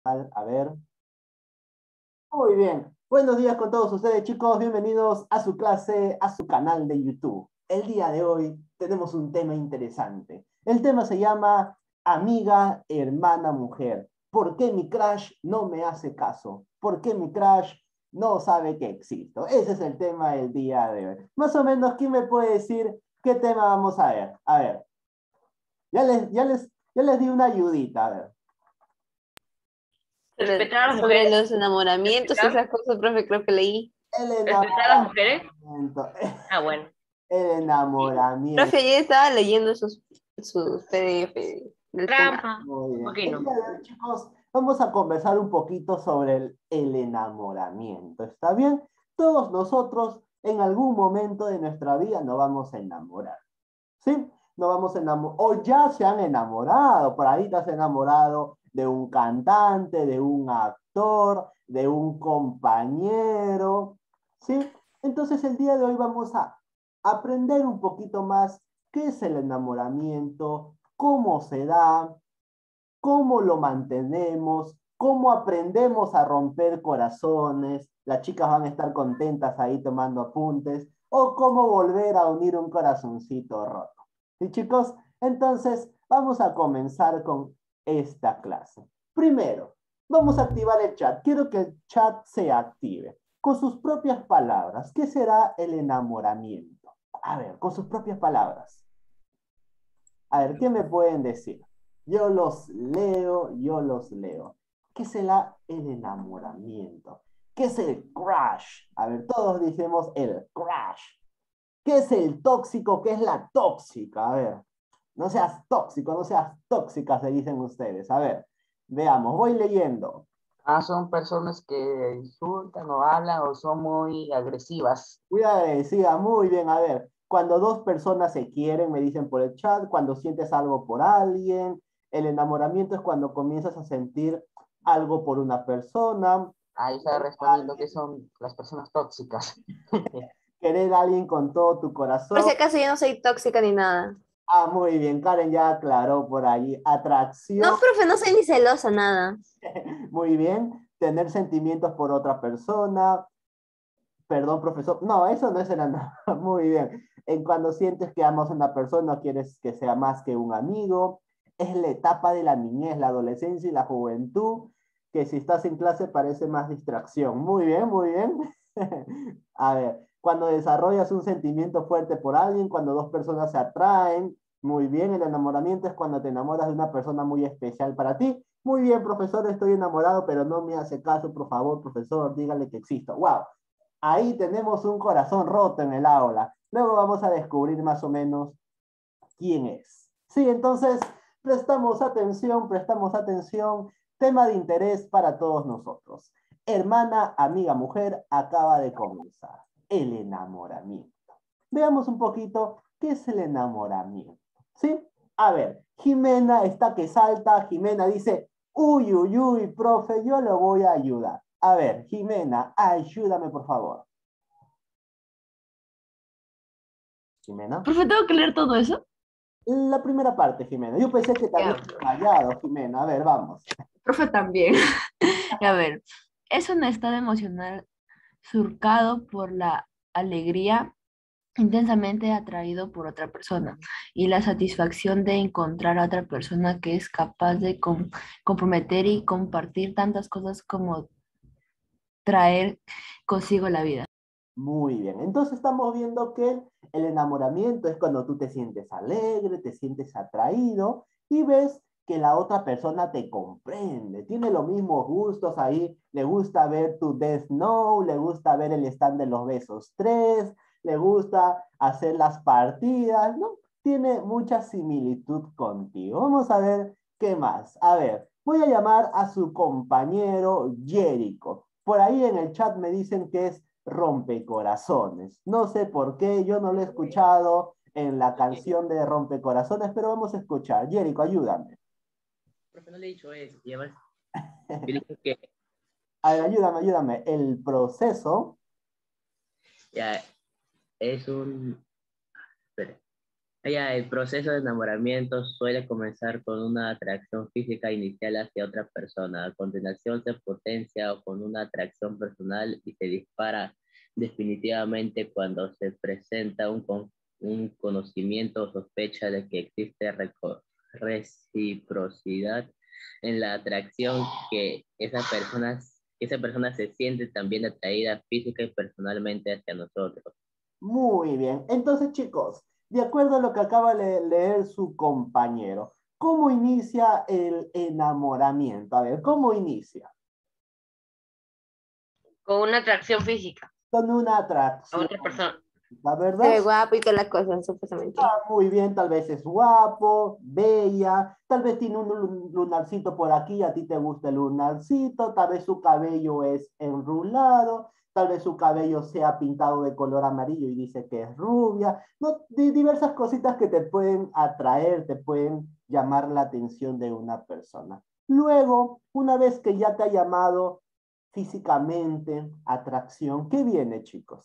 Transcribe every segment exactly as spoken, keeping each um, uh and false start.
A ver. Muy bien. Buenos días con todos ustedes, chicos. Bienvenidos a su clase, a su canal de YouTube. El día de hoy tenemos un tema interesante. El tema se llama Amiga, Hermana, Mujer. ¿Por qué mi crush no me hace caso? ¿Por qué mi crush no sabe que existo? Ese es el tema del día de hoy. Más o menos, ¿quién me puede decir qué tema vamos a ver? A ver. Ya les, ya les, ya les di una ayudita. A ver. Respetar a las Sobre mujeres. los enamoramientos y Respetar, esas cosas, profe, creo que leí. El respetar a las mujeres. enamoramiento. Ah, bueno. El enamoramiento. Profe, ya estaba leyendo sus, sus P D F del tema. Trampa. Muy bien. ¿Por qué El no? día de hoy, chicos, vamos a conversar un poquito sobre el, el enamoramiento. ¿Está bien? Todos nosotros en algún momento de nuestra vida nos vamos a enamorar. ¿Sí? Nos vamos a enamorar. O ya se han enamorado. Por ahí te has enamorado de un cantante, de un actor, de un compañero. ¿Sí? Entonces el día de hoy vamos a aprender un poquito más qué es el enamoramiento, cómo se da, cómo lo mantenemos, cómo aprendemos a romper corazones. Las chicas van a estar contentas ahí tomando apuntes, o cómo volver a unir un corazoncito roto. ¿Sí, chicos? Entonces, vamos a comenzar con esta clase. Primero, vamos a activar el chat. Quiero que el chat se active con sus propias palabras. ¿Qué será el enamoramiento? A ver, con sus propias palabras. A ver, ¿qué me pueden decir? Yo los leo, yo los leo. ¿Qué será el enamoramiento? ¿Qué es el crush? A ver, todos decimos el crush. ¿Qué es el tóxico? ¿Qué es la tóxica? A ver, no seas tóxico, no seas tóxica, se dicen ustedes. A ver, veamos, voy leyendo. Ah, son personas que insultan o hablan o son muy agresivas. Muy agradecida, muy bien. A ver, cuando dos personas se quieren, me dicen por el chat, cuando sientes algo por alguien, el enamoramiento es cuando comienzas a sentir algo por una persona, Ahí está respondiendo que son las personas tóxicas. querer a alguien con todo tu Por si corazón. acaso yo no soy tóxica ni nada. Ah, muy bien, Karen ya aclaró por ahí. No, Atracción, profe, no soy ni celosa, nada. muy bien. Tener sentimientos por otra persona. Perdón, profesor. No, eso no es el enamoramiento. Muy bien. En cuando sientes que amas a una persona, quieres que sea más que un amigo. Es la etapa de la niñez, la adolescencia y la juventud, que si estás en clase parece más distracción. Muy bien, muy bien. A ver, cuando desarrollas un sentimiento fuerte por alguien, cuando dos personas se atraen. Muy bien, el enamoramiento es cuando te enamoras de una persona muy especial para ti. Muy bien, profesor, estoy enamorado, pero no me hace caso, por favor, profesor, dígale que existo. Wow. Ahí tenemos un corazón roto en el aula. Luego vamos a descubrir más o menos quién es. Sí, entonces prestamos atención, prestamos atención. Tema de interés para todos nosotros. Hermana, amiga, mujer, acaba de comenzar. El enamoramiento. Veamos un poquito qué es el enamoramiento. ¿Sí? A ver, Jimena está que salta. Jimena dice, uy, uy, uy, profe, yo lo voy a ayudar. A ver, Jimena, ayúdame, por favor. Jimena. ¿Profe, tengo que leer todo eso? La primera parte, Jimena. Yo pensé que te Ya. habías desmayado, Jimena. A ver, vamos. Profe, también. A ver, es un estado emocional surcado por la alegría, intensamente atraído por otra persona y la satisfacción de encontrar a otra persona que es capaz de com- comprometer y compartir tantas cosas como traer consigo la vida. Muy bien. Entonces estamos viendo que el, el enamoramiento es cuando tú te sientes alegre, te sientes atraído y ves que la otra persona te comprende, tiene los mismos gustos ahí, le gusta ver tu Death Note, le gusta ver el stand de los besos tres, le gusta hacer las partidas, ¿no? Tiene mucha similitud contigo. Vamos a ver qué más. A ver, voy a llamar a su compañero Jericho. Por ahí en el chat me dicen que es Rompecorazones. No sé por qué, yo no lo he escuchado en la canción de Rompecorazones, pero vamos a escuchar. Jericho, ayúdame. Profe, no le he dicho eso. Y además, yo le dije que A ver, ayúdame, ayúdame. El proceso. ya es un. Espere. Ya, el proceso de enamoramiento suele comenzar con una atracción física inicial hacia otra persona. A continuación se potencia con una atracción personal y se dispara definitivamente cuando se presenta un, con- un conocimiento o sospecha de que existe reco- reciprocidad en la atracción, que esa persona, que esa persona se siente también atraída física y personalmente hacia nosotros. Muy bien. Entonces, chicos, de acuerdo a lo que acaba de leer su compañero, ¿cómo inicia el enamoramiento? A ver, ¿cómo inicia? Con una atracción física Con una a atracción, otra persona. la Se ve verdad. guapo y toda la cosa, supuestamente. Muy bien, tal vez es guapo, bella, tal vez tiene un lu- lunarcito por aquí, a ti te gusta el lunarcito, tal vez su cabello es enrulado, tal vez su cabello sea pintado de color amarillo y dice que es rubia, no, di- diversas cositas que te pueden atraer, te pueden llamar la atención de una persona. Luego, una vez que ya te ha llamado físicamente atracción, ¿qué viene, chicos?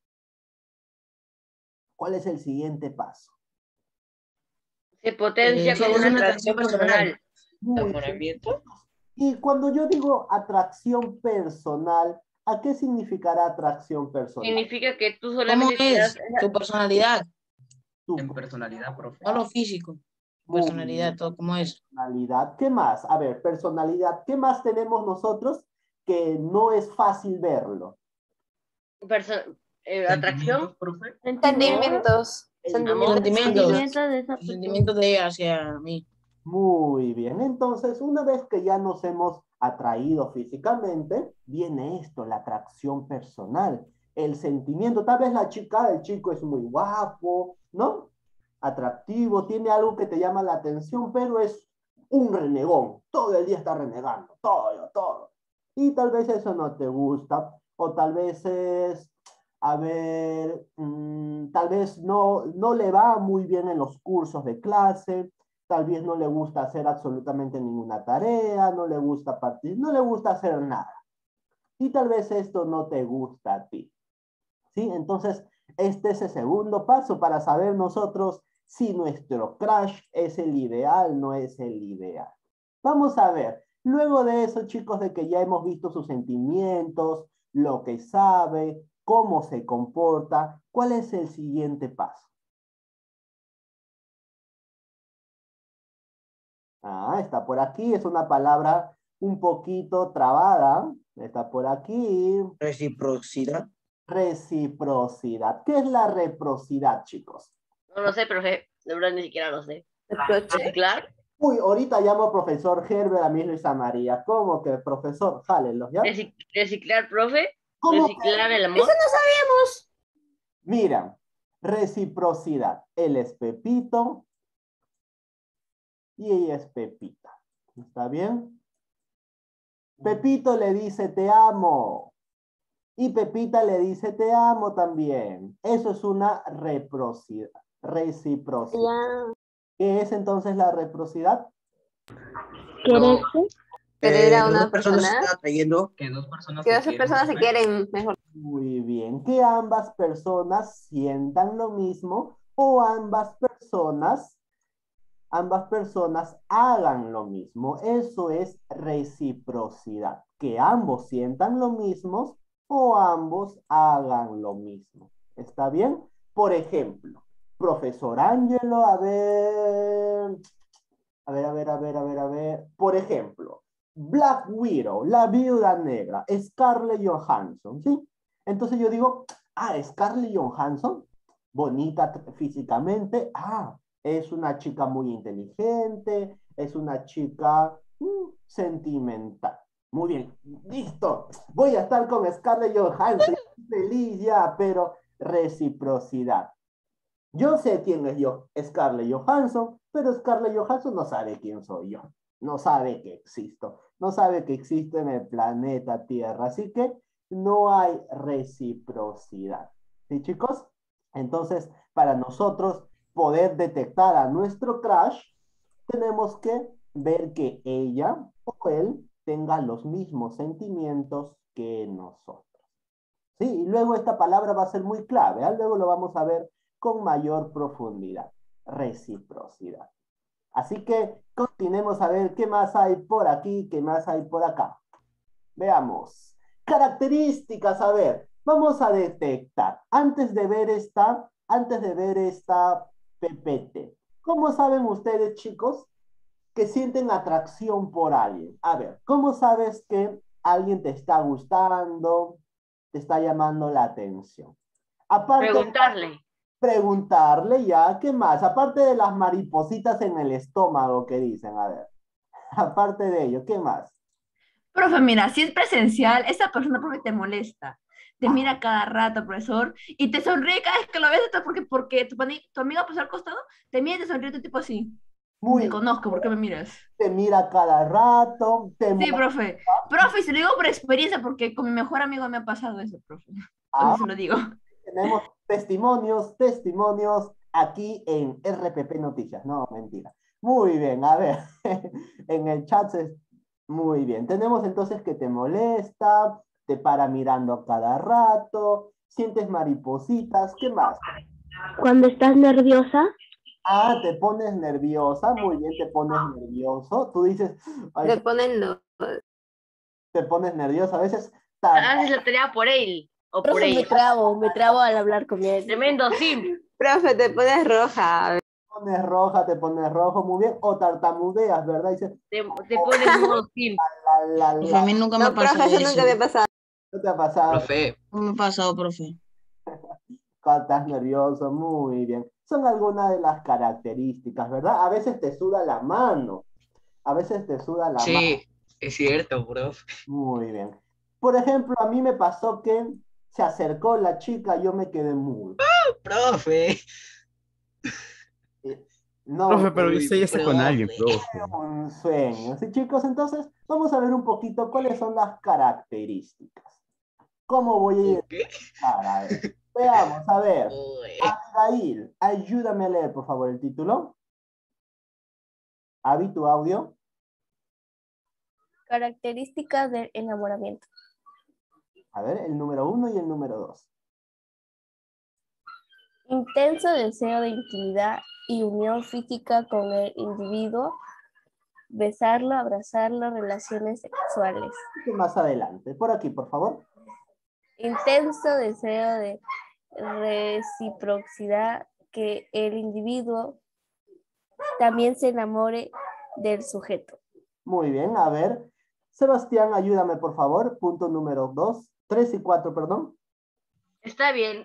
¿Cuál es el siguiente paso? Se potencia Eh, con es una una atracción atracción personal. personal. Muy bien. ¿Enamoramiento? Y cuando yo digo atracción personal, ¿a qué significará atracción personal? Significa que tú ¿Cómo solamente te das es tu personalidad? Tu En personalidad, profe. No lo físico. Muy Personalidad, todo cómo es. personalidad. ¿Qué más? A ver, personalidad. ¿Qué más tenemos nosotros que no es fácil verlo? perso- eh, atracción, Sentimientos, profe. Sentimientos. El Sentimientos. Sentimientos. Sentimiento de esa Los persona. sentimientos de ella hacia mí. Muy bien. Entonces, una vez que ya nos hemos atraído físicamente, viene esto, la atracción personal, el sentimiento. Tal vez la chica, el chico es muy guapo, ¿no? Atractivo, tiene algo que te llama la atención, pero es un renegón. Todo el día está renegando, todo, todo. Y tal vez eso no te gusta, o tal vez es, a ver, mmm, tal vez no, no le va muy bien en los cursos de clase, tal vez no le gusta hacer absolutamente ninguna tarea, no le gusta partir, no le gusta hacer nada. Y tal vez esto no te gusta a ti. ¿Sí? Entonces, este es el segundo paso para saber nosotros si nuestro crush es el ideal, no es el ideal. Vamos a ver, luego de eso, chicos, de que ya hemos visto sus sentimientos, lo que sabe, cómo se comporta, ¿cuál es el siguiente paso? Ah, está por aquí, es una palabra un poquito trabada. Está por aquí. Reciprocidad. Reciprocidad. ¿Qué es la reciprocidad, chicos? no lo sé, profe, de verdad ni siquiera lo sé. Reproche. Reciclar, Uy, ahorita llamo al profesor Herbert, a mí Luisa María. ¿Cómo que profesor? Jálenlos, ¿ya? recic- reciclar, profe, ¿Cómo que? reciclar el amor. Eso no sabíamos. Mira, reciprocidad. Él es Pepito y ella es Pepita. ¿Está bien? Pepito le dice te amo. Y Pepita le dice te amo también. Eso es una reciprocidad. Reciprocidad. Ya. ¿Qué es entonces la reciprocidad? ¿Querer? Querer Eh, a las una dos personas se persona. están atrayendo. Que dos personas Que se dos quieren, personas se profe. quieren mejor. Muy bien. Que ambas personas sientan lo mismo o ambas personas, ambas personas hagan lo mismo. Eso es reciprocidad. Que ambos sientan lo mismo o ambos hagan lo mismo. ¿Está bien? Por ejemplo, profesor Ángelo, a ver, a ver, a ver, a ver, a ver, a ver. Por ejemplo, Black Widow, la viuda negra, Scarlett Johansson, ¿sí? Entonces yo digo, ah, Scarlett Johansson, bonita físicamente, ah, es una chica muy inteligente, es una chica mm, sentimental. Muy bien, listo. Voy a estar con Scarlett Johansson, feliz ya, pero reciprocidad. Yo sé quién es yo, Scarlett Johansson, pero Scarlett Johansson no sabe quién soy yo. No sabe que existo. No sabe que existo en el planeta Tierra. Así que no hay reciprocidad. ¿Sí, chicos? Entonces, para nosotros poder detectar a nuestro crush, tenemos que ver que ella o él tenga los mismos sentimientos que nosotros. ¿Sí? Y luego esta palabra va a ser muy clave. ¿eh? Luego lo vamos a ver con mayor profundidad. reciprocidad. Así que continuemos a ver qué más hay por aquí, qué más hay por acá. Veamos. Características, a ver, vamos a detectar. Antes de ver esta, antes de ver esta P P T, ¿cómo saben ustedes, chicos, que sienten atracción por alguien? A ver, ¿cómo sabes que alguien te está gustando, te está llamando la atención? Aparte, Preguntarle. preguntarle ya, ¿qué más? Aparte de las maripositas en el estómago que dicen, a ver, aparte de ello, ¿qué más? Profe, mira, si es presencial, esa persona porque te molesta. Te mira cada rato, profesor, y te sonríe cada vez que lo ves, entonces, porque, porque tu, pani- tu amigo pasó al costado, te mira y te sonríe tu tipo así. Muy Te conozco, ¿por qué me miras? te mira cada rato, te Sí, molesta. profe. Profe, y se lo digo por experiencia, porque con mi mejor amigo me ha pasado eso, profe. O sea, se lo digo. Tenemos testimonios, testimonios aquí en R P P Noticias. No, mentira. Muy bien, a ver, en el chat se... Muy bien, tenemos entonces que te molesta, te para mirando cada rato, sientes maripositas, ¿qué más? Cuando estás nerviosa, Ah, te pones nerviosa, muy bien, te pones nervioso. Tú dices, ay, Le ponen lo... te pones nervioso, a veces tan- Haces la tarea por él o por profe, me ella. trabo, me trabo al hablar con él. Tremendo sim. Profe, te pones roja. pones roja, te pones rojo, muy bien, o tartamudeas, ¿verdad? Dices, Te, te pones modo sim. la, la, Profe, a la, mí nunca me No, ha pasado profe, eso eso. nunca me ha pasado. ¿no te ha pasado? Profe, No me ha pasado, profe. Cuando estás nervioso, muy bien. Son algunas de las características, ¿verdad? A veces te suda la mano, a veces te suda la mano, sí, es cierto, profe. muy bien. Por ejemplo, a mí me pasó que se acercó la chica, yo me quedé muy... Profe. eh, No, Profe, pero Uy, usted ya está con alguien, profe. profe. un sueño. ¿Sí, chicos? Entonces, vamos a ver un poquito cuáles son las características. ¿Cómo voy a ¿O qué? identificar? A ver, veamos, a ver. Uy. Abigail, ayúdame a leer, por favor, el título. Avi, tu audio. Características del enamoramiento. A ver, el número uno y el número dos. Intenso deseo de intimidad y unión física con el individuo, besarlo, abrazarlo, relaciones sexuales. Más adelante, por aquí, por favor. Intenso deseo de reciprocidad, que el individuo también se enamore del sujeto. Muy bien, a ver. Sebastián, ayúdame, por favor. Punto número dos, tres y cuatro, perdón. Está bien.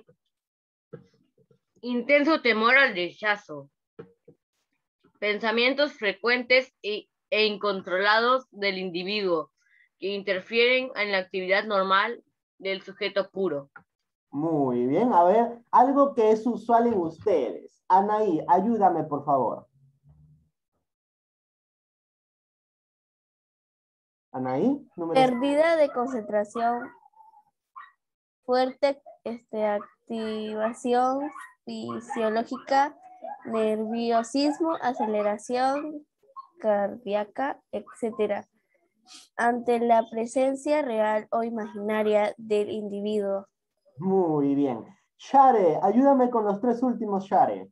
Intenso temor al rechazo. Pensamientos frecuentes e, e incontrolados del individuo que interfieren en la actividad normal del sujeto puro. Muy bien, a ver, algo que es usual en ustedes. Anaí, ayúdame, por favor. Anaí, número Pérdida de concentración, fuerte este, activación fisiológica, nerviosismo, aceleración cardíaca, etcétera, ante la presencia real o imaginaria del individuo. Muy bien. Share, ayúdame con los tres últimos, Share.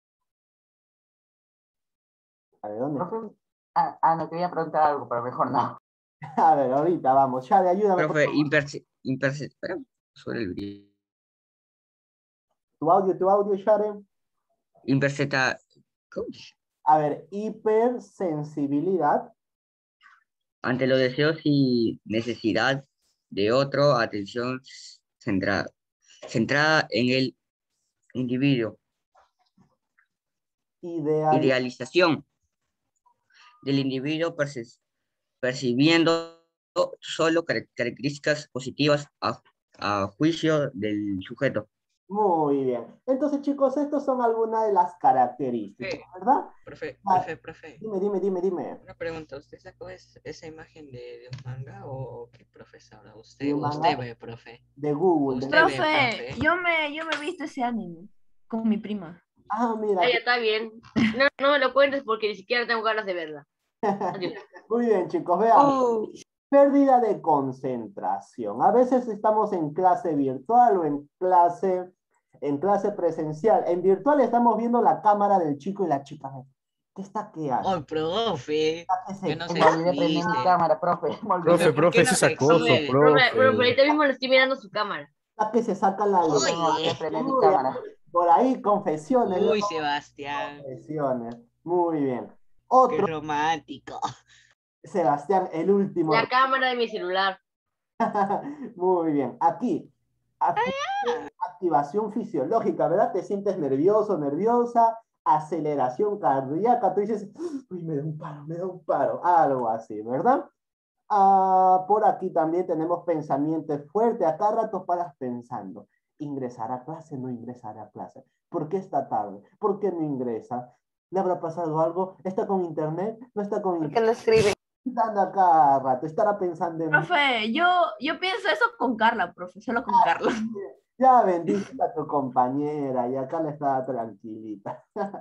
A ver, ¿dónde? Profe, ah, ah, no, quería preguntar algo, pero mejor no. A ver, ahorita vamos. Share, ayúdame. por Profe, favor. imperce, imperce, espera, sobre el brillo. Tu audio, tu audio, Share. Imperceta, ¿cómo dice? A ver, hipersensibilidad. Ante los deseos y necesidad de otro, atención centrada, centrada en el individuo. Ideal. Idealización del individuo perci- percibiendo solo car- características positivas a, a juicio del sujeto. Muy bien. Entonces, chicos, estas son algunas de las características, Eh. ¿verdad? Profe, Ah, profe, profe. Dime, dime, dime, dime. Una pregunta, ¿usted sacó es- esa imagen de, de un manga o qué, profe, sabrá? ¿De Usted, un manga? usted ve, profe. De Google. de- Usted ve, Profe, profe. yo me, yo me he visto ese anime con mi prima. Ah, mira. Ah, ya está bien. No, no me lo cuentes porque ni siquiera tengo ganas de verla. Adiós. Muy bien, chicos, veamos. Oh, Pérdida de concentración. A veces estamos en clase virtual o en clase En clase presencial. En virtual estamos viendo la cámara del chico y la chica. ¿Qué está que hace? ¡Ay, profe! ¿Está que se Que no se Me olvidé prender mi existe. cámara, profe. Me olvidé. Profe, ¿por profe, qué eso no es se acoso, exhibe? Profe, profe, pero profe. ahorita mismo le estoy mirando su cámara. ¿Está que se saca la lengua? Me olvidé Oye. prender mi Uy, cámara. por ahí, confesiones. Uy, luego, Sebastián. confesiones. Muy bien. Qué Otro, romántico. Sebastián, el último. La cámara de mi celular. Muy bien. Aquí, aquí, activación fisiológica, ¿verdad? Te sientes nervioso, nerviosa, aceleración cardíaca. Tú dices, uy, me da un paro, me da un paro. Algo así, ¿verdad? Ah, por aquí también tenemos pensamientos fuertes. A cada rato paras pensando, ¿ingresar a clase? ¿No ingresar a clase? ¿Por qué está tarde? ¿Por qué no ingresa? ¿Le habrá pasado algo? ¿Está con internet? ¿No está con ¿Por qué internet? no escribe? Estando a cada rato, estará pensando en... Profe, yo, yo pienso eso con Carla, profe, solo con Carla. Ya bendice a tu compañera y acá le estaba tranquilita.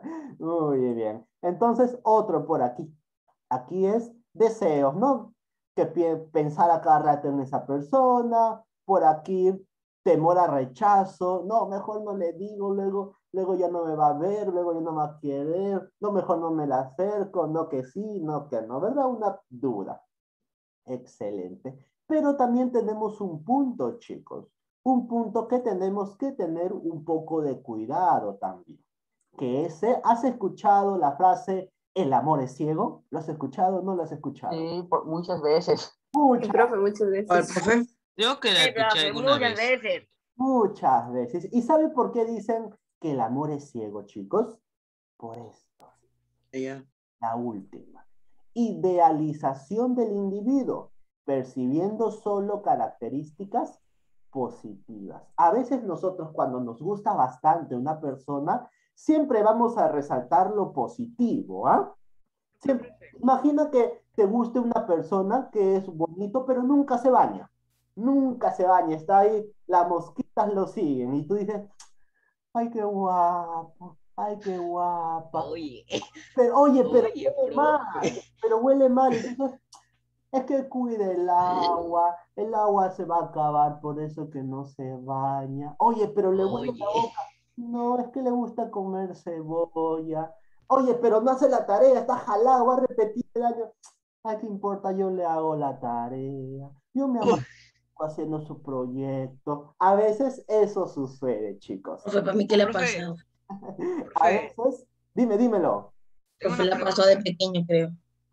Muy bien. Entonces, otro por aquí. Aquí es deseos, ¿no? Que pensar a cada rato en esa persona. Por aquí, temor a rechazo. No, mejor no le digo, luego, luego ya no me va a ver, luego ya no me va a querer. No, mejor no me la acerco, no que sí, no que no, ¿verdad? Una duda. Excelente. Pero también tenemos un punto, chicos. Un punto que tenemos que tener un poco de cuidado también. Que ese, ¿has escuchado la frase el amor es ciego? ¿Lo has escuchado o no lo has escuchado? Sí, por, muchas veces. Sí, Muchas, profe, muchas veces. ¿Cuál, profe? Yo que la Sí, escuché profe, alguna muchas vez. veces. muchas veces. ¿Y sabe por qué dicen que el amor es ciego, chicos? Por esto. Ella. La última. Idealización del individuo, percibiendo solo características positivas. A veces nosotros cuando nos gusta bastante una persona, siempre vamos a resaltar lo positivo, ¿ah? Siempre. Imagina que te guste una persona que es bonito, pero nunca se baña. Nunca se baña, está ahí, las mosquitas lo siguen y tú dices, ay, qué guapo, ay, qué guapa. Oye, Pero, oye, pero oye, huele mal, profe. pero huele mal. Entonces, es que cuide el agua, el agua se va a acabar, por eso que no se baña. Oye, pero le huele la Oye. boca. No, es que le gusta comer cebolla. Oye, pero no hace la tarea, está jalado, va a repetir el año. Ay, ¿qué importa? Yo le hago la tarea. Yo me amo haciendo su proyecto. A veces eso sucede, chicos. Profe, ¿para mí qué le ha Profe, pasado? A profe, veces, dime, dímelo. tengo Profe, una le ha pasado de pregunta. pequeño, creo.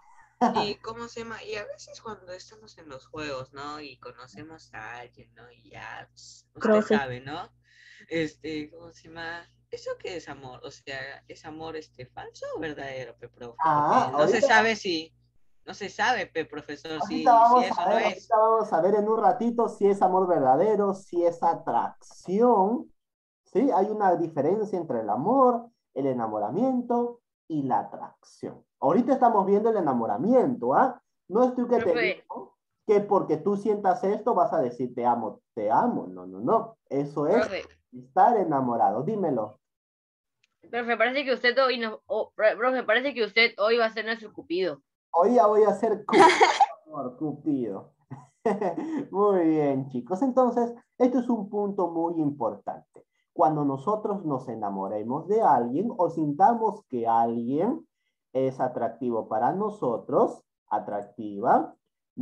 ¿Y cómo se llama? Y a veces cuando estamos en los juegos, ¿no? Y conocemos a alguien, ¿no? Y ya, pues, usted Profe. sabe, ¿no? Este, ¿cómo se llama? ¿Eso qué es amor? O sea, ¿es amor este falso o verdadero, pe profe? Ah, Porque no se ahorita, sabe si, no se sabe, pe profesor, ahorita si, si vamos eso a no ver, es. ahorita vamos a ver en un ratito si es amor verdadero, si es atracción, ¿sí? Hay una diferencia entre el amor, el enamoramiento y la atracción. Ahorita estamos viendo el enamoramiento, ¿ah? No estoy que te Profe, digo que porque tú sientas esto vas a decir te amo, te amo. No, no, no. Eso es profe, estar enamorado. Dímelo. profe, parece que usted hoy no, oh, pro- profe, parece que usted hoy va a ser nuestro cupido. Hoy ya voy a ser Cupido, amor, Cupido. Muy bien, chicos. Entonces, esto es un punto muy importante. Cuando nosotros nos enamoremos de alguien o sintamos que alguien es atractivo para nosotros, atractiva,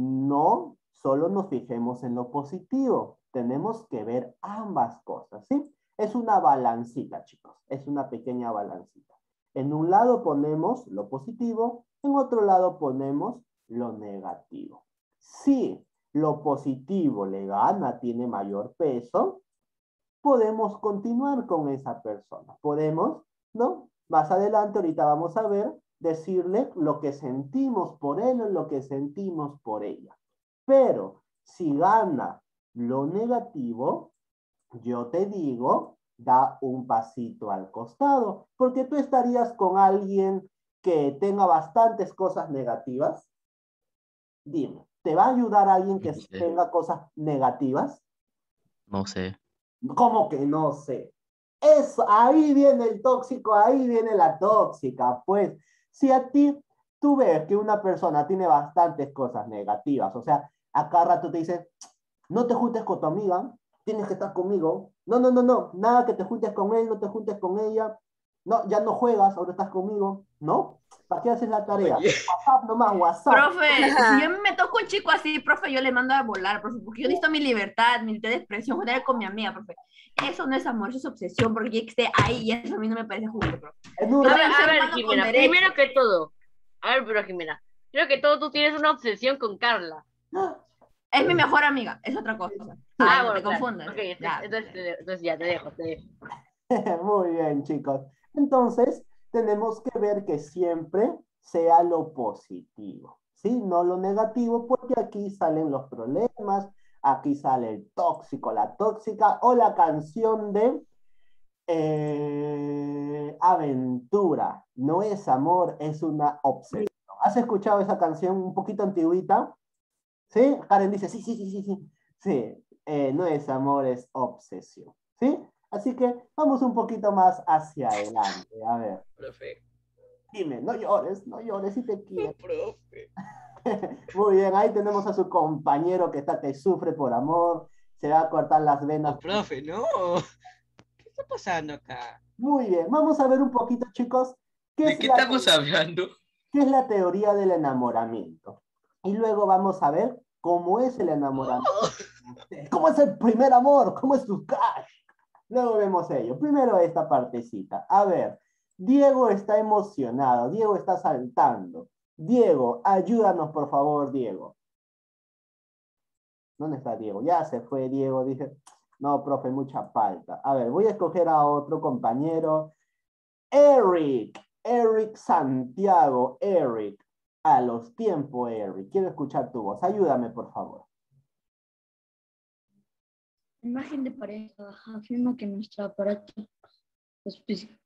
no solo nos fijemos en lo positivo. Tenemos que ver ambas cosas, ¿sí? Es una balancita, chicos. Es una pequeña balancita. En un lado ponemos lo positivo, en otro lado ponemos lo negativo. Si lo positivo le gana, tiene mayor peso, podemos continuar con esa persona. Podemos, ¿no? Más adelante, ahorita vamos a ver, decirle lo que sentimos por él o lo que sentimos por ella. Pero si gana lo negativo, yo te digo, da un pasito al costado, porque tú estarías con alguien que tenga bastantes cosas negativas. Dime, ¿te va a ayudar alguien que No sé. tenga cosas negativas? No sé. ¿Cómo que no sé? Eso, ahí viene el tóxico, ahí viene la tóxica. Pues, si a ti, tú ves que una persona tiene bastantes cosas negativas, o sea, a cada rato te dice, no te juntes con tu amiga, tienes que estar conmigo. No, no, no, no, nada que te juntes con él, no te juntes con ella. No, ya no juegas, ahora estás conmigo. ¿No? ¿Para qué haces la tarea? Oye. WhatsApp nomás, WhatsApp. Profe, si yo me toco un chico así, profe, yo le mando a volar, profe, porque yo necesito mi libertad, mi libertad de expresión, jugar con mi amiga, profe. Eso no es amor, eso es obsesión, porque ya que esté ahí, y eso a mí no me parece justo, profe. En un Yo A soy ver, un a ser ver, humano con Jimena, derechos. primero que todo, a ver, pero Jimena, primero que todo tú tienes una obsesión con Carla. Es mi mejor amiga, es otra cosa. Ah, Ay, no bueno, te claro. confundas. Ok, entonces, Ya. entonces, te- entonces ya te dejo, te dejo. Muy bien, chicos. Entonces, tenemos que ver que siempre sea lo positivo, ¿sí? No lo negativo, porque aquí salen los problemas, aquí sale el tóxico, la tóxica, o la canción de eh, Aventura. No es amor, es una obsesión. ¿Has escuchado esa canción un poquito antigüita? ¿Sí? Karen dice, sí, sí, sí, sí, sí. Sí, eh, no es amor, es obsesión. ¿Sí? Así que vamos un poquito más hacia adelante. A ver, Profe, dime, no llores, no llores si te quiero. profe. Muy bien, ahí tenemos a su compañero que está que sufre por amor, se va a cortar las venas. Oh, profe, no. ¿Qué está pasando acá? Muy bien, vamos a ver un poquito, chicos, qué ¿De es qué la, estamos hablando? qué es la teoría del enamoramiento. Y luego vamos a ver cómo es el enamoramiento. Oh, ¿Cómo es el primer amor? ¿Cómo es tu crush? Luego vemos ello. Primero esta partecita. A ver, Diego está emocionado. Diego está saltando. Diego, ayúdanos por favor, Diego. ¿Dónde está Diego? Ya se fue Diego. Dije, no, profe, mucha falta. A ver, voy a escoger a otro compañero. Eric. Eric Santiago. Eric. A los tiempos, Eric. Quiero escuchar tu voz. Ayúdame, por favor. La imagen de pareja afirma que nuestro aparato pues,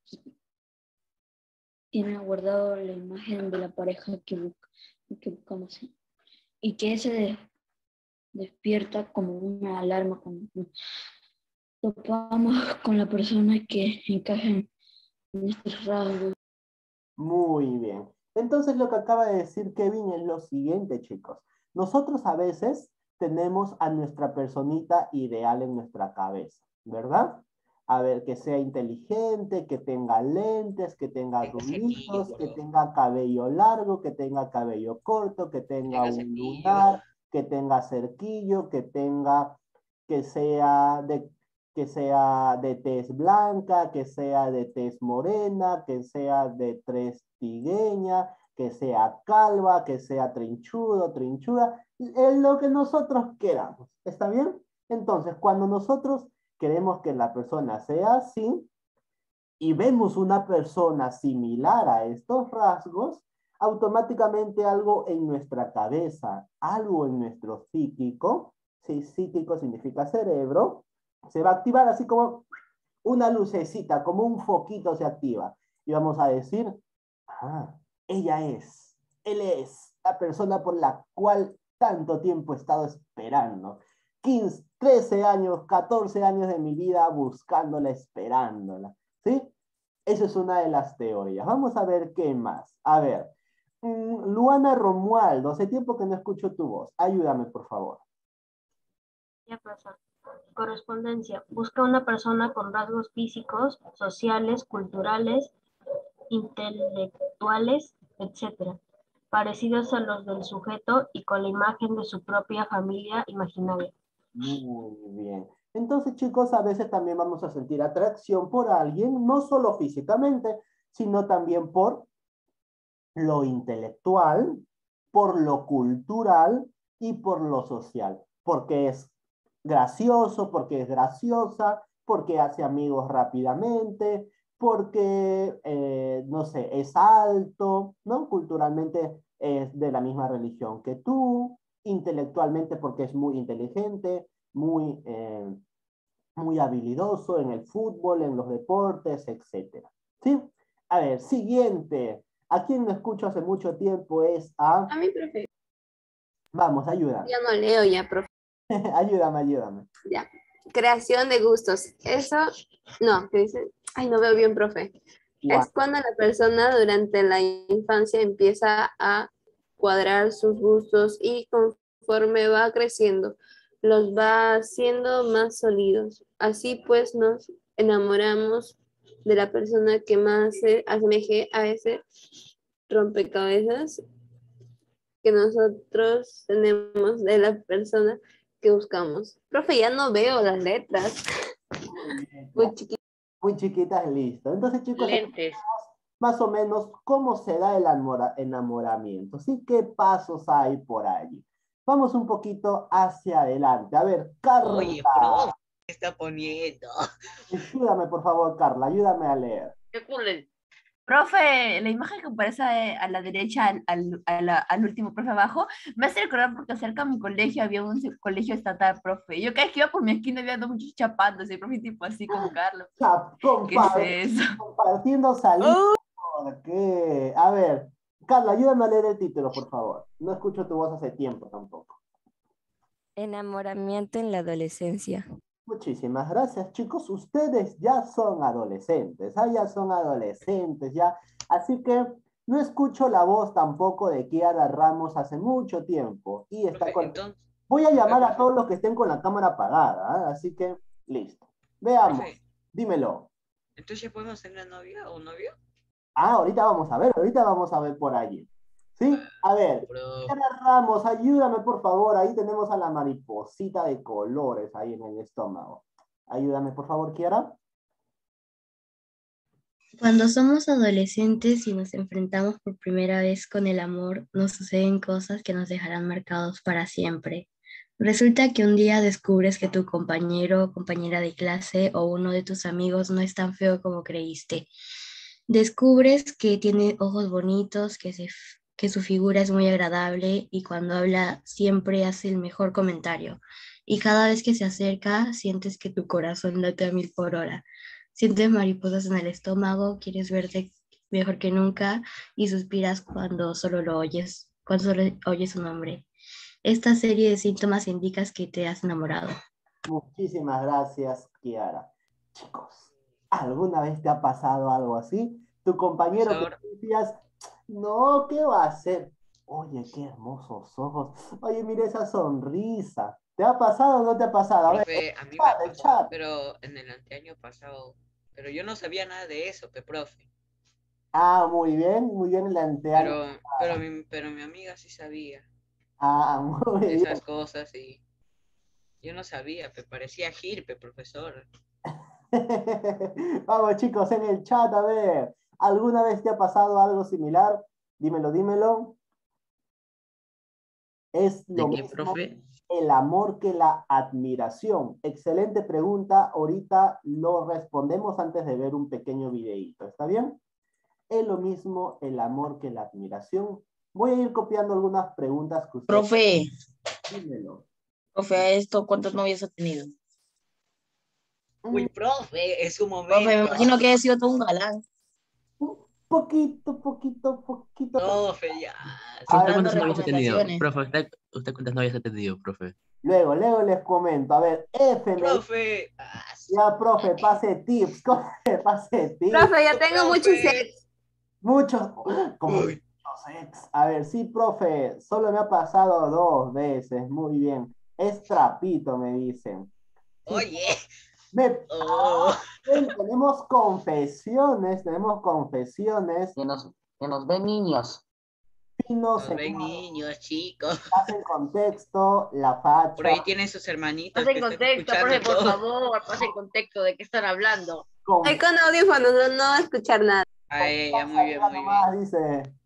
tiene guardado la imagen de la pareja que, busca, que buscamos y que ese de, despierta como una alarma cuando nos topamos con la persona que encaja en estos rasgos. Muy bien. Entonces lo que acaba de decir Kevin es lo siguiente, chicos. Nosotros a veces tenemos a nuestra personita ideal en nuestra cabeza, ¿verdad? A ver, que sea inteligente, que tenga lentes, que tenga tenga rulitos, cepillo, que bro. tenga cabello largo, que tenga cabello corto, que tenga Tenga un cepillo. lunar, que tenga cerquillo, que tenga, que sea de, que sea de tez blanca, que sea de tez morena, que sea de tez trigueña, que sea calva, que sea trinchudo, trinchuda, es lo que nosotros queramos. ¿Está bien? Entonces, cuando nosotros queremos que la persona sea así y vemos una persona similar a estos rasgos, automáticamente algo en nuestra cabeza, algo en nuestro psíquico, sí, psíquico significa cerebro, se va a activar así como una lucecita, como un foquito se activa. Y vamos a decir, ah, ella es, él es la persona por la cual tanto tiempo he estado esperando. quince, trece años, catorce años de mi vida buscándola, esperándola. ¿Sí? Esa es una de las teorías. Vamos a ver qué más. A ver, mm, Luana Romualdo, hace tiempo que no escucho tu voz. Ayúdame, por favor. Ya pasa. Correspondencia. Busca una persona con rasgos físicos, sociales, culturales, intelectuales, etcétera, parecidos a los del sujeto y con la imagen de su propia familia imaginaria. Muy bien. Entonces, chicos, a veces también vamos a sentir atracción por alguien, no solo físicamente, sino también por lo intelectual, por lo cultural y por lo social, porque es gracioso, porque es graciosa, porque hace amigos rápidamente, porque, eh, no sé, es alto, ¿no? Culturalmente es de la misma religión que tú, intelectualmente porque es muy inteligente, muy, eh, muy habilidoso en el fútbol, en los deportes, etcétera. ¿Sí? A ver, siguiente. A quien no escucho hace mucho tiempo es a... A mí, profe. Vamos, ayúdame. Ya no leo ya, profe. ayúdame, ayúdame. Ya. Creación de gustos. Eso, no, ¿qué dice? Ay, no veo bien, profe. Guau. Es cuando la persona durante la infancia empieza a cuadrar sus gustos y conforme va creciendo, los va haciendo más sólidos. Así pues nos enamoramos de la persona que más se asemeje a ese rompecabezas que nosotros tenemos de la persona que buscamos. Profe, ya no veo las letras. Muy chiquitas. Muy chiquitas, listo. Entonces, chicos, Lentes. más o menos cómo se da el enamora- enamoramiento, ¿sí? ¿Qué pasos hay por allí? Vamos un poquito hacia adelante. A ver, Carla. Oye, profe, ¿qué está poniendo? Ayúdame, por favor, Carla, ayúdame a leer. ¿Qué ocurre? Profe, la imagen que aparece eh, a la derecha, al, al, a la- al último profe abajo, me hace recordar porque cerca de mi colegio había un se- colegio estatal, profe. Yo cada vez que iba por mi esquina había dos muchachos chapando, ese profe tipo así con Carlos. Chap, ¿Qué compa- es eso? Compartiendo salida. ¿Por qué? A ver, Carla, ayúdame a leer el título, por favor. No escucho tu voz hace tiempo tampoco. Enamoramiento en la adolescencia. Muchísimas gracias, chicos. Ustedes ya son adolescentes, ¿ah? Ya son adolescentes, ya. Así que no escucho la voz tampoco de Kiara Ramos hace mucho tiempo. Y está Profe, con... entonces, Voy a llamar a profe. todos los que estén con la cámara apagada, ¿ah? Así que, listo. Veamos, Profe, dímelo. ¿entonces ya podemos tener novia o novio? Ah, ahorita vamos a ver, ahorita vamos a ver por allí. ¿Sí? A ver, Profe. Kiara Ramos, ayúdame por favor. Ahí tenemos a la mariposita de colores ahí en el estómago. Ayúdame por favor, Kiara. Cuando somos adolescentes y nos enfrentamos por primera vez con el amor, nos suceden cosas que nos dejarán marcados para siempre. Resulta que un día descubres que tu compañero o compañera de clase o uno de tus amigos no es tan feo como creíste. Descubres que tiene ojos bonitos, que, se, que su figura es muy agradable y cuando habla siempre hace el mejor comentario. Y cada vez que se acerca, sientes que tu corazón late a mil por hora. Sientes mariposas en el estómago, quieres verte mejor que nunca y suspiras cuando solo lo oyes, cuando solo oyes su nombre. Esta serie de síntomas indica que te has enamorado. Muchísimas gracias, Kiara. Chicos, ¿alguna vez te ha pasado algo así? Tu compañero que Profesor. tú decías, no, ¿qué va a hacer? Oye, qué hermosos ojos. Oye, mira esa sonrisa. ¿Te ha pasado o no te ha pasado? A ver, Profe, a mí me chat, ha el pasado, chat. pero en el anteaño pasado, pero yo no sabía nada de eso, pe, profe. Ah, muy bien, muy bien el anteaño. Pero, pero mi, pero mi amiga sí sabía Ah, muy de bien. esas cosas y yo no sabía, pe, parecía Gil, pe, profesor. Vamos, chicos, en el chat, a ver. ¿Alguna vez te ha pasado algo similar? Dímelo, dímelo. Es ¿De lo qué, mismo profe? el amor que la admiración. Excelente pregunta. Ahorita lo respondemos antes de ver un pequeño videíto. ¿Está bien? Es lo mismo el amor que la admiración. Voy a ir copiando algunas preguntas que usted... Profe, Dímelo. profe, ¿a esto cuántas novias ha tenido? Uy, profe, es un momento. Profe, me imagino que ha sido todo un galán. Poquito, poquito, poquito. Profe, ya. A ¿Usted ver, cuántas novias ha tenido? recomendaciones. Profe, ¿usted, usted cuántas novias ha tenido, profe? Luego, luego les comento. A ver, F me... Profe. Ah, Ya, profe, pase tips. Profe, pase tips. Profe, yo tengo muchos profe. ex. Muchos, como Uy. muchos ex. A ver, sí, profe, solo me ha pasado dos veces. Muy bien. Es trapito, me dicen. Sí, Oye. me... Oh. Ah, bien, tenemos confesiones, tenemos confesiones. Que nos, que nos ven niños. Y no Nos se ven niños, chicos. hace el contexto, la facha. Por ahí tienen sus hermanitas Pasen que están contexto, escuchando profe, por todo. favor, pasen contexto de qué están hablando. Con... Estoy con audífonos, no, no va a escuchar nada. Ay, ya, muy bien, muy bien. Nomás, dice.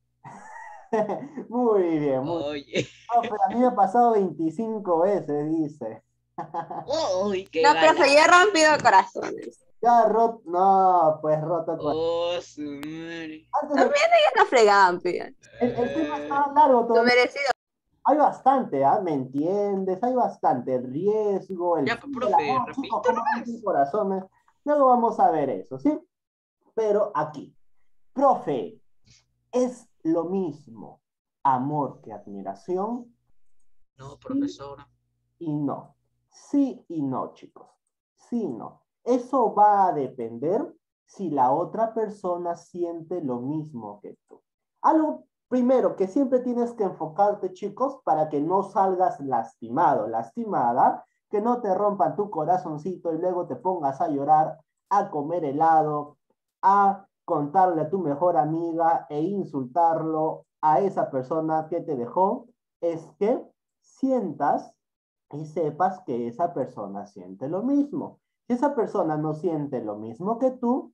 Muy bien, muy bien. Oye. No, pero a mí me ha pasado veinticinco veces, dice. Uy, qué No, galán. profe, yo he rompido corazones. Ya roto, no, pues roto con... Oh, su madre. Antes de- También ellos no fregaban, pía. el, el tema está largo Tu todavía. merecido. Hay bastante, ¿ah? ¿Me entiendes? Hay bastante riesgo, el Ya, fin del profe, amor, repita chicos, cómo rompen corazones. Luego vamos a ver eso, ¿sí? Pero aquí, profe, ¿es lo mismo amor que admiración? No, profesor. Y no. Sí y no, chicos. Sí y no. Eso va a depender si la otra persona siente lo mismo que tú. Algo Primero, que siempre tienes que enfocarte, chicos, para que no salgas lastimado, lastimada, que no te rompan tu corazoncito y luego te pongas a llorar, a comer helado, a contarle a tu mejor amiga e insultarlo a esa persona que te dejó. Es que sientas y sepas que esa persona siente lo mismo. Si esa persona no siente lo mismo que tú,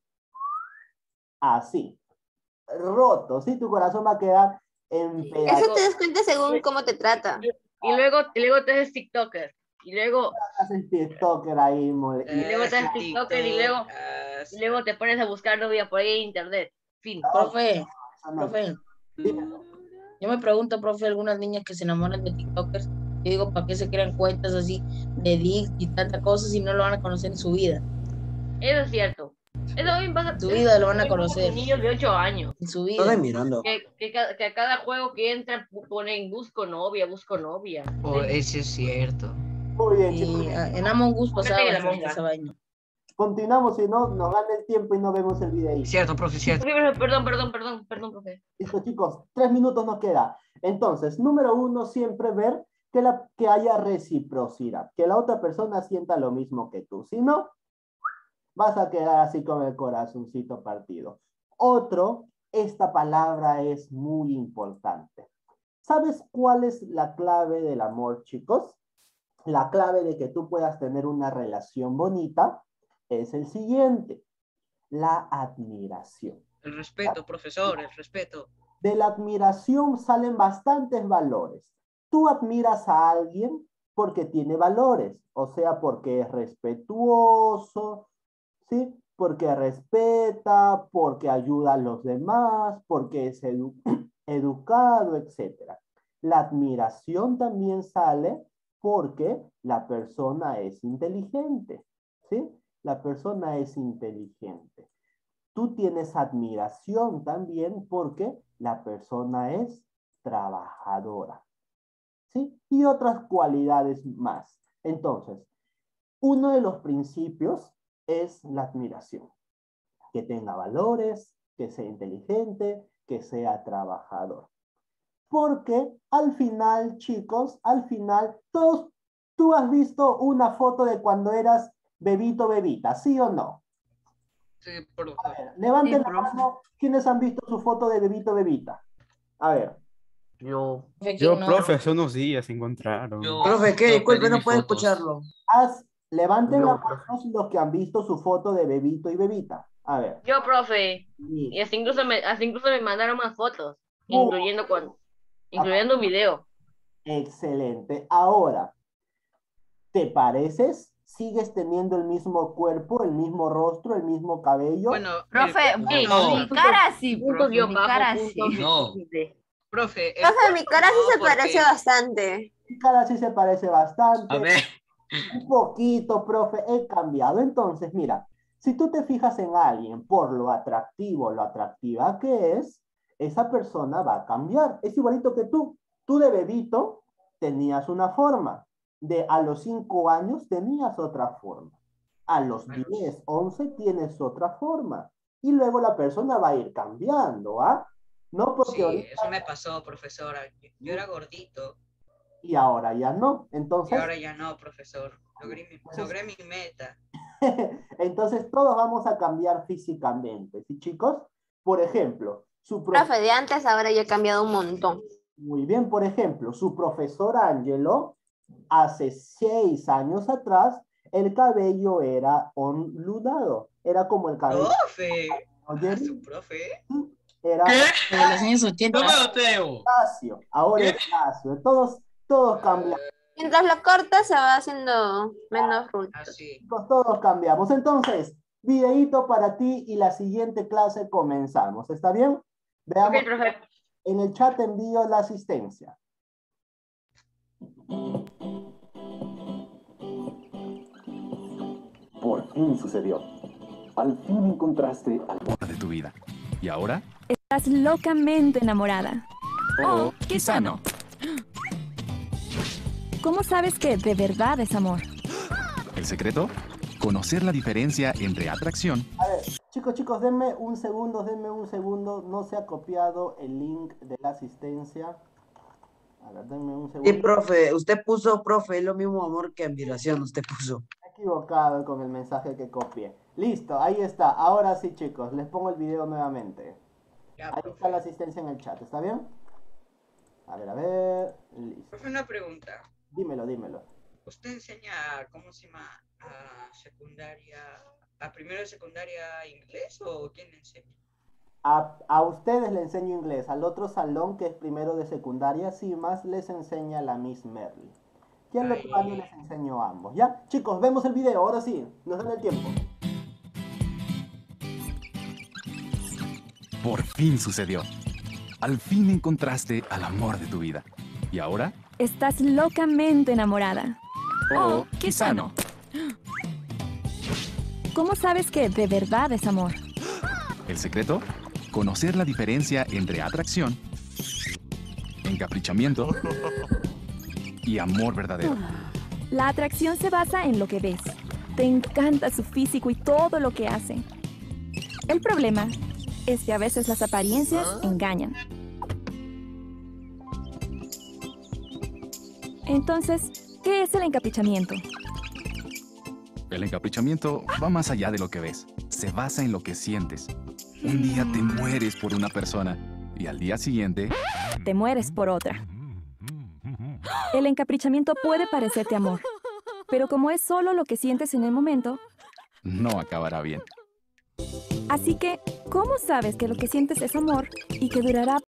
así, roto, ¿sí? Tu corazón va a quedar en pedazos. Eso te das cuenta según cómo te trata. Y luego, y luego te haces TikToker. Y luego... Haces TikToker ahí. Mole. Y luego te haces TikToker y luego, y luego te pones a buscar novia por ahí en internet. Fin. Profe, profe. Yo me pregunto, profe, algunas niñas que se enamoran de TikTokers, yo digo, ¿para qué se crean cuentas así de Dix y tantas cosas si no lo van a conocer en su vida? Eso es cierto. Eso también pasa. En su vida lo van a conocer. Con niños de ocho años. En su vida. mirando. Que, que, ca- que a cada juego que entran ponen busco novia, busco novia. Oh, eso es cierto. Muy bien, Y chicos. ah, en Among Us pasaba Fíjate que la bastante monga. esa vaina. Continuamos, si no, nos gana el tiempo y no vemos el video. Cierto, profe, cierto. Perdón, perdón, perdón, perdón, profe. Listo, chicos, tres minutos nos queda. Entonces, número uno, siempre ver que, la, que haya reciprocidad, que la otra persona sienta lo mismo que tú. Si no, vas a quedar así con el corazoncito partido. Otro, esta palabra es muy importante. ¿Sabes cuál es la clave del amor, chicos? La clave de que tú puedas tener una relación bonita es el siguiente: la admiración. El respeto, profesor, el respeto. De la admiración salen bastantes valores. Tú admiras a alguien porque tiene valores, o sea, porque es respetuoso, ¿sí? Porque respeta, porque ayuda a los demás, porque es edu educado, etcétera. La admiración también sale porque la persona es inteligente, ¿sí? La persona es inteligente. Tú tienes admiración también porque la persona es trabajadora, ¿sí? Y otras cualidades más. Entonces, uno de los principios es la admiración. Que tenga valores, que sea inteligente, que sea trabajador. Porque al final, chicos, al final, todos, tú has visto una foto de cuando eras bebito, bebita, ¿sí o no? Sí, profe. A ver, levanten Sí, la profe. mano. ¿Quiénes han visto su foto de bebito, bebita? A ver. Yo. Profe, Yo, ¿quién no? profe, hace unos días se encontraron. Yo- Profe, ¿qué? yo Disculpe, pedí no mis puedo fotos. escucharlo. Haz, levanten Yo, la mano los que han visto su foto de bebito y bebita. A ver. Yo, profe. Y- Y hasta incluso me, hasta incluso me mandaron más fotos. Oh. Incluyendo cuando, incluyendo un video. Excelente. Ahora, ¿te pareces? ¿Sigues teniendo el mismo cuerpo, el mismo rostro, el mismo cabello? Bueno, Profe, el- mi, no, mi cara sí, Punto profe, guión mi bajo, cara punto sí. No. guión profe. el Profe, mi cara sí cuerpo se no, porque- parece bastante. Mi cara sí se parece bastante. A ver. Un poquito, profe, he cambiado. Entonces, mira, si tú te fijas en alguien por lo atractivo, lo atractiva que es, esa persona va a cambiar. Es igualito que tú. Tú de bebito tenías una forma. De a los cinco años tenías otra forma. A los diez, once tienes otra forma. Y luego la persona va a ir cambiando, ¿ah? No porque Sí, ahorita eso me pasó, profesora. Yo era gordito y ahora ya no. y Entonces, ahora ya no, profesor. Logré mi, logré mi meta. entonces todos vamos a cambiar físicamente, ¿sí, chicos? Por ejemplo, su profe- Profe, de antes ahora ya he cambiado un montón. muy bien, por ejemplo, su profesor Ángelo, hace seis años atrás, el cabello era ondulado, era como el cabello. Profe. Oye, Ah, su profe. era De los años ochenta. lacio, ahora es lacio, todos, todos cambian. Mientras lo cortas se va haciendo menos ruido. Así. Chicos, todos cambiamos. Entonces, videíto para ti y la siguiente clase comenzamos. ¿Está bien? Veamos. Ok, profe. En el chat envío la asistencia. Por fin sucedió. Al fin encontraste al amor de tu vida. ¿Y ahora? Estás locamente enamorada. Oh, quizá no. ¿Cómo sabes que de verdad es amor? ¿El secreto? Conocer la diferencia entre atracción A ver, Chicos, chicos, denme un segundo, denme un segundo. No se ha copiado el link de la asistencia. A ver, denme un segundo. Sí, profe, usted puso, profe, es lo mismo amor que admiración, usted puso. Me he equivocado con el mensaje que copié. Listo, ahí está. Ahora sí, chicos, les pongo el video nuevamente. Ya, Ahí profe. está la asistencia en el chat, ¿está bien? A ver, a ver. Listo. Profe, una pregunta. Dímelo, dímelo. ¿Usted enseña, cómo se llama, a secundaria, a primero de secundaria inglés o quién enseña? A, a ustedes les enseño inglés, al otro salón que es primero de secundaria, sí, más les enseña la Miss Merly. Y al otro año les enseño a ambos, ¿ya? Chicos, vemos el video, ahora sí, nos dan el tiempo. Por fin sucedió. Al fin encontraste al amor de tu vida. ¿Y ahora? Estás locamente enamorada. Oh, quizá no. ¿Cómo sabes que de verdad es amor? ¿El secreto? Conocer la diferencia entre atracción, encaprichamiento y amor verdadero. La atracción se basa en lo que ves. Te encanta su físico y todo lo que hace. El problema es que a veces las apariencias engañan. Entonces, ¿qué es el encaprichamiento? El encaprichamiento va más allá de lo que ves. Se basa en lo que sientes. Un día te mueres por una persona y al día siguiente Te mueres por otra. El encaprichamiento puede parecerte amor, pero como es solo lo que sientes en el momento, no acabará bien. así que, ¿cómo sabes que lo que sientes es amor y que durará